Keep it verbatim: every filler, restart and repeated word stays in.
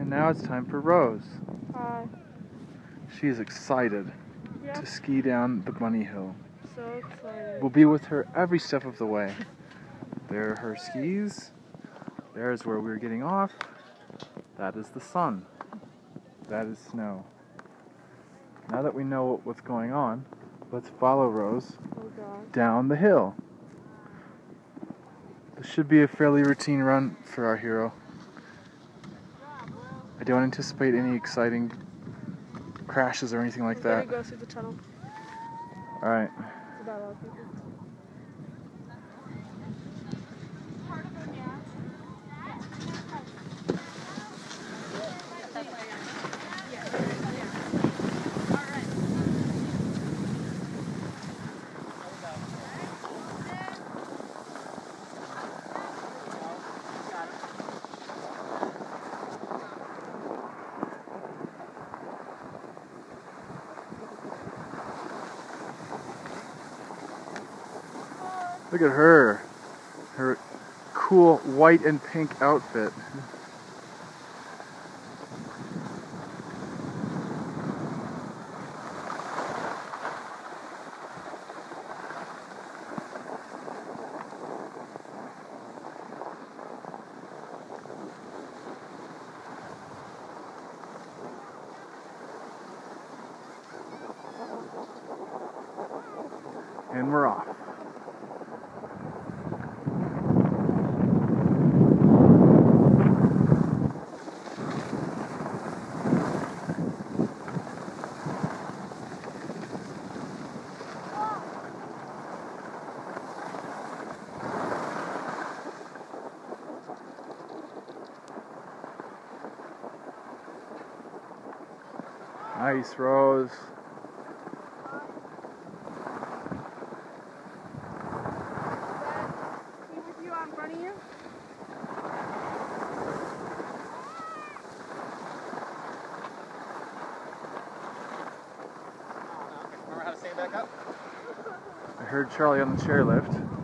And now it's time for Rose. Hi. She is excited Yep. to ski down the bunny hill. So excited. We'll be with her every step of the way. There are her skis. There's where we're getting off. That is the sun. That is snow. Now that we know what's going on, let's follow Rose Oh God. down the hill. This should be a fairly routine run for our hero. I don't anticipate any exciting crashes or anything like We're that. gonna go through the tunnel. Alright. About a lot of people. Look at her. Her cool white and pink outfit. And we're off. Nice, Rose. Me with you on front of you? Remember how to stand back up? I heard Charlie on the chairlift.